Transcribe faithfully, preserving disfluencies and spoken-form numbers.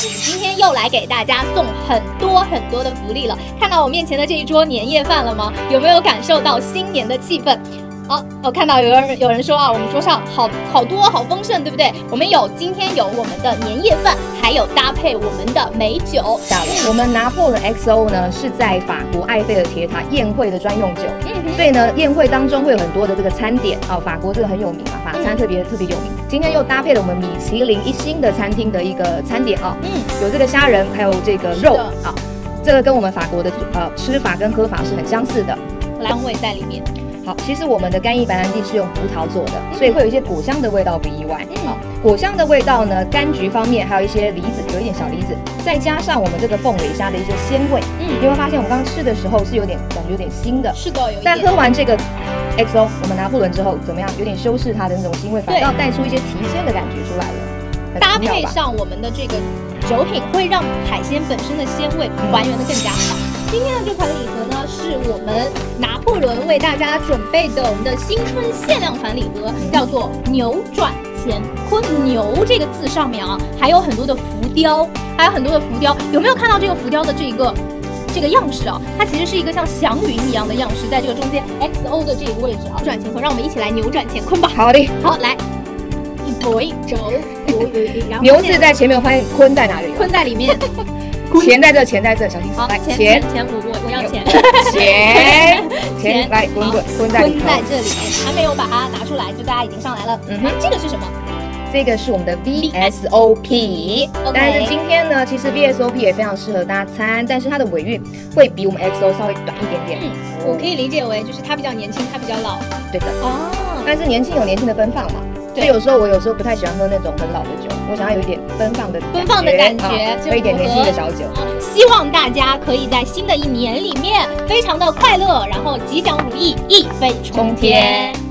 今天又来给大家送很多很多的福利了。看到我面前的这一桌年夜饭了吗？有没有感受到新年的气氛？好、哦，我看到有人有人说啊，我们桌上好好多好丰盛，对不对？我们有今天有我们的年夜饭，还有搭配我们的美酒。 我们拿破仑 X O 呢是在法国埃菲尔铁塔宴会的专用酒，嗯，所以呢宴会当中会有很多的这个餐点啊、哦，法国这个很有名嘛，法餐特别、嗯、特别有名。今天又搭配了我们米其林一星的餐厅的一个餐点啊、哦，嗯，有这个虾仁，还有这个肉啊、哦，这个跟我们法国的呃吃法跟喝法是很相似的， 香味在里面。 好，其实我们的干邑白兰地是用葡萄做的，嗯、所以会有一些果香的味道，不意外。嗯、好，果香的味道呢，柑橘方面还有一些梨子，有一点小梨子，再加上我们这个凤尾虾的一些鲜味，嗯，你会发现我们刚刚吃的时候是有点感觉有点腥的， 是的，有一点。 但喝完这个 X O 我们拿破仑之后怎么样？有点修饰它的那种腥味，反倒带出一些提鲜的感觉出来了。 搭配上我们的这个酒品，会让海鲜本身的鲜味还原的更加好。嗯今天的这款礼盒呢，是我们拿破仑为大家准备的我们的新春限量款礼盒，叫做扭转乾坤。牛这个字上面啊，还有很多的浮雕，还有很多的浮雕。有没有看到这个浮雕的这个这个样式啊？它其实是一个像祥云一样的样式，在这个中间 X O 的这个位置啊，转乾坤，让我们一起来扭转乾坤吧。 好的， 好来。一波一轴， 牛字在前面，我发现坤在哪里？ 坤在里面。 钱在这，钱在这，小心！ 好，来钱钱我我我要钱， 钱钱来滚滚滚在里头， 滚在这里，还没有把它拿出来，就大家已经上来了。嗯哼，这个是什么？ 这个是我们的 V S O P， 但是今天呢，其实 V S O P 也非常适合搭餐，但是它的尾韵会比我们 X O 稍微短一点点。嗯， 我可以理解为就是它比较年轻，它比较老。 对的。哦，但是年轻有年轻的奔放嘛。所以有时候我有时候不太喜欢喝那种很老的酒，我想要有一点奔放的奔放的感觉， 喝一点年轻的小酒。 希望大家可以在新的一年里面非常的快乐，然后吉祥如意，一飞冲天。